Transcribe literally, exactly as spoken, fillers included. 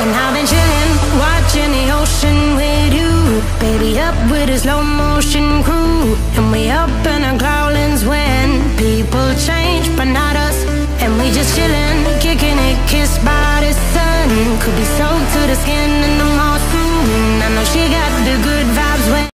And I've been chilling, watching the ocean with you. Baby, up with a slow motion crew. And we up in our growlings when people change, but not us. And we just chilling, kicking it, kissed by the sun. Could be soaked to the skin in the moss soon. I know she got the good vibes when